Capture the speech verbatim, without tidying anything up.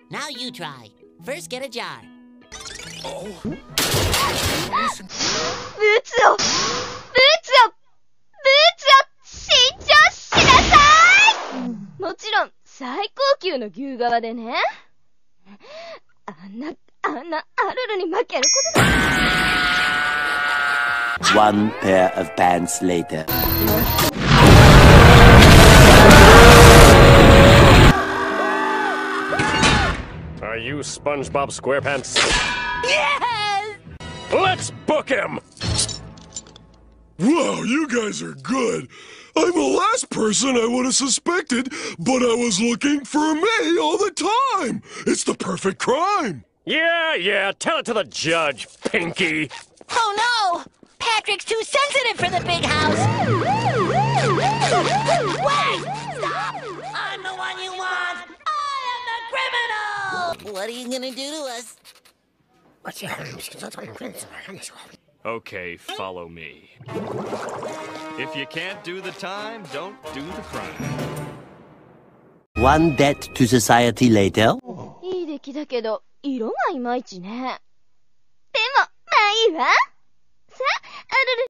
Now you try. First, get a jar. ブツをブツをブツを新調しなさい。もちろん最高級の牛革でね。あんなあんなアルルに負けることだ。 One pair of pants later. Are you SpongeBob SquarePants? Yes! Let's book him! Wow, you guys are good. I'm the last person I would have suspected, but I was looking for me all the time. It's the perfect crime. Yeah, yeah, tell it to the judge, Pinky. Oh no! Patrick's too sensitive for the big house! Wait! Stop! I'm the one you want! I am the criminal! What are you gonna do to us? Okay, follow me. If you can't do the time, don't do the crime. One debt to society later. いい出来だけど色がいまいちね。でもまあいいわ。